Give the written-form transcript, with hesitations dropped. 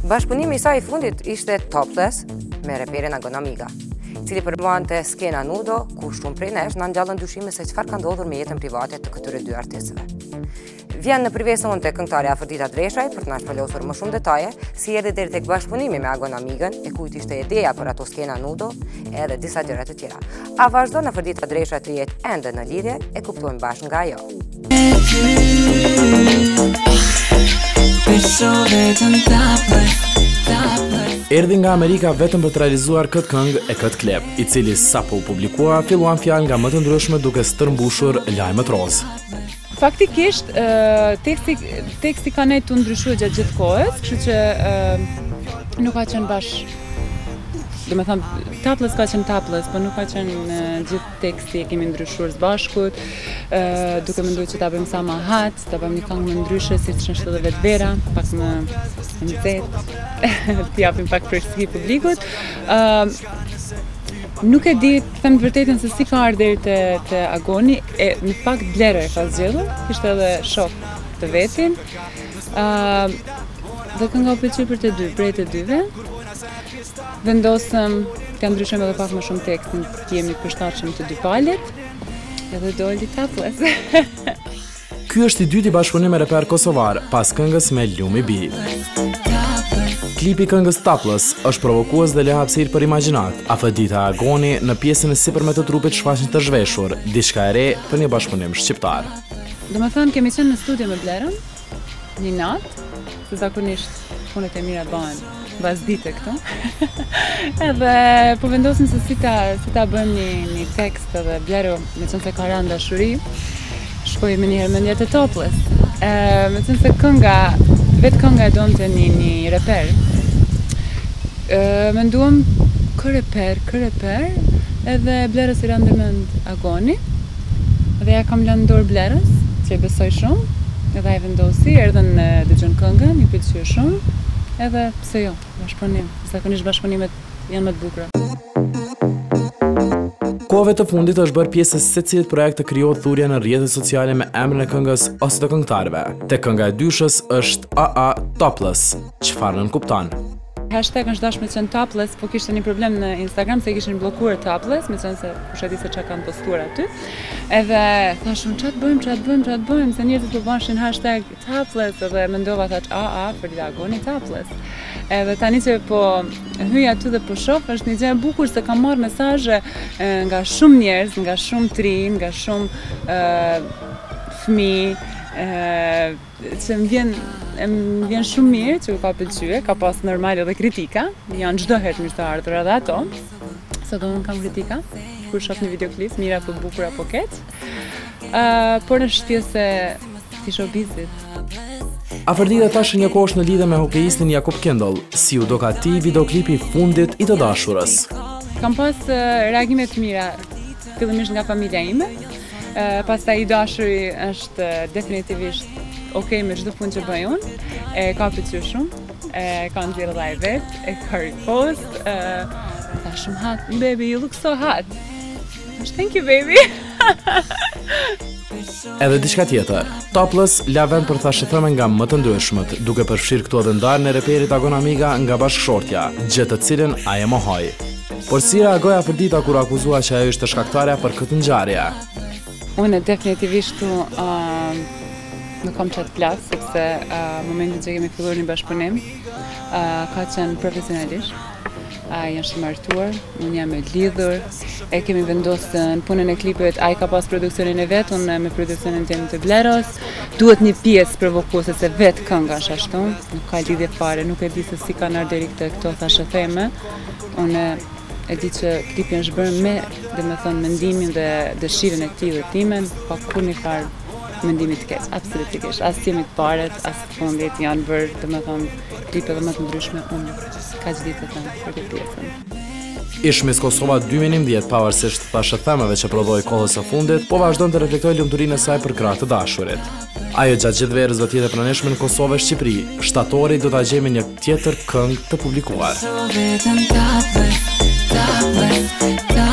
Bashkëpunimi i saj i fundit ishte Topless me reperin Agona Amiga, i cili përmbante skena nudo, ku shumë prej nesh na ngjallën dyshime se çfarë ka ndodhur me jetën private të këtyre dy artistëve. Vjen në privesën unë tek këngëtarja Afrodita Dreshaj për të na shpalosur më shumë detaje, si erdhi deri tek bashkëpunimi me Agona Amigën, e kujt ishte ideja për ato skena nudo, edhe disa gjëra të tjera. A vazhdon Afrodita Dreshaj të jetë ende në lidhje, e kuptojmë bashkë nga ajo. Erdhi nga Amerika vetëm për të realizuar këtë këngë e këtë klip, i cili sapo u publikua filluan fjalë nga më të ndryshme duke stërmbushur lajmet roz. Faktikisht, teksti ka nejtë të ndryshuar gjatë gjithë kohës, kështu që nuk ka qenë bashkë. Do me thëmë, Topless ka qenë Topless, po nuk ka qenë gjithë teksti e kemi ndryshuar së bashkut, duke menduar që ta bëjmë sa më hat, ta bëjmë një këngë më ndryshe, si që është edhe vetë Vera, pak më nxehtë, të japim pak përgjithësi publikut. Nuk e di, them të vërtetën se si ka ardhur deri te Agoni, në fakt Blero e ka zgjedhur, kishte edhe shok të vetin. Dhe kënga u pëlqeu për të dy, prej të dyve. Vendosëm të ndryshojmë edhe pak më shumë tekstin, të jemi përshtatshëm të dy palët, edhe doli Topless. Ky është i dyti bashkëpunim me reper kosovar, pas këngës me Lumi B. Klipi këngës Topless është provokues dhe le hapësirë për imagjinat. Afrodita e Agoni në pjesën e sipërme të trupit shfaqen të zhveshur, diçka e re për një bashkëpunim shqiptar. Domethënë kemi qenë në studio me Blerën një natë, se zakonisht punët e mira bëhen mbas dite këtu. Edhe po vendosim se si ta bëjmë një tekst, edhe Blero, me qenë se ka rënë dashuri, shkoi më njëherë me ndjet e Topless. Me qenë se vetë kënga e donte një reper. Menduam kë reper, edhe Blerës i ra ndërmend Agoni, dhe ja kam lënë dorë Blerës, që e besoj shumë, edhe ai vendosi, erdhën dëgjon këngën, i pëlqeu shumë, edhe pse jo, bashkëpunim. Zakonisht bashkëpunimet janë më të bukura. Kohëve të fundit është bërë pjesë e secilit projekt të krijohet thurje në rrjetet sociale me emrin e këngës ose të këngëtarëve. Te kënga e dyshës është AA Topless. Çfarë nënkupton? Hashtag është dashur me qenë Topless, po kishte një problem në Instagram se kishin bllokuar Topless, me qenë se kush e di se çka kanë postuar aty. Edhe thashun ç'a të bëjmë, se njerëzit po bëshin hashtag Topless, edhe mendova thash AA për Agoni Topless. Edhe tani që po hyj aty dhe po shoh, është një gjë e bukur se kam marrë mesazhe nga shumë njerëz, nga shumë trin, nga shumë fëmijë, që më vjen shumë mirë që ka pëlqyer, ka pas normal edhe kritika, janë çdo herë mirë të ardhur edhe ato. Sot unë kam kritika, kur shoh një videoklip, mirë apo bukur apo keq. Por është pjesë e showbizit. Afrodita tash një kohësh në lidhje me hokejistin Jakub Kendall, si u do ka ti videoklipi i fundit i të dashurës. Kam pas reagime të mira, fillimisht nga familja ime. Pastaj i dashuri është definitivisht okej me çdo punë që bëj unë, e ka pëlqyer shumë, ka nxjerrë edhe ai vet, e ka repost, tha shumë hot, baby, you look so hot. Thank you, baby. Edhe diçka tjetër, Topless la vend për thashëthëme nga më të ndryshmet, duke përfshirë këtu edhe ndarjen e reperit Agona Amiga nga bashkëshortja, gjë të cilën ai e mohoi. Por si reagoi Afrodita kur akuzua që ajo ishte shkaktarja për këtë ngjarje? Unë definitivisht nuk kam çat plas, sepse momentin që kemi filluar një bashkëpunim, ka qenë profesionalisht. Janë shumë martuar, unë jam e lidhur, e kemi vendosur në punën e klipit, ai ka pas produksionin e vet, unë me produksionin tim të Bleros. Duhet një pjesë provokuese se vetë kënga është ashtu, nuk ka lidhje fare, nuk e di se si kanë ardhur deri këto thashë theme. Unë e di që klipi është bërë me, domethënë, mendimin dhe dëshirën e tij dhe timen, pa kur një farë mendimi të keq, absolutisht. As jemi të paret, as të fundit janë bërë, domethënë, klipe dhe më të ndryshme, unë kaq ditë të them për këtë pjesën. Ish Miss Kosova 2011, pavarësisht thashë themeve që prodhoi kohës së fundit, po vazhdon të reflektojë lumturinë e saj për krah të dashurit. Ajo gjatë gjithë verës do të jetë e pranishme në Kosovë e Shqipëri. Shtatori do ta gjejmë një tjetër këngë të publikuar.